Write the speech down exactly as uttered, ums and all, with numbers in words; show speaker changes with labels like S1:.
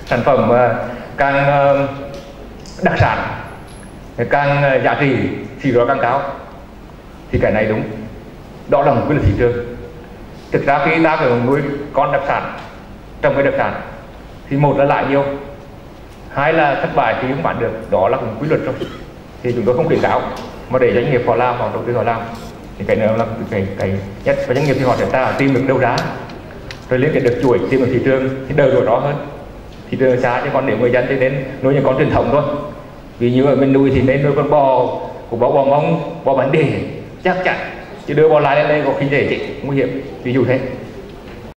S1: sản phẩm càng đặc sản, càng giá trị thì đó càng cao, thì cái này đúng, đó là một quy luật thị trường. Thực ra khi ta phải nuôi con đặc sản trong cái đặc sản thì một là lãi nhiều, hai là thất bại thì không bán được, đó là một quy luật rồi. Thì chúng tôi không khuyến cáo mà để doanh nghiệp họ làm, họ đầu tư họ làm. Thì cái nữa là cái cái nhất, và doanh nghiệp thì họ sẽ ta tìm được đầu ra, rồi liên kết được chuỗi, tìm được thị trường thì đời rủi ro hơn. Thị trường xa, chứ còn nếu người dân thì nên nuôi những con truyền thống thôi. Vì như ở bên nuôi thì nên nuôi con bò của bò bò mông, bò bản địa chắc chắn, chứ đưa bò lại lên đây có khi dễ chị nguy hiểm, ví dụ thế.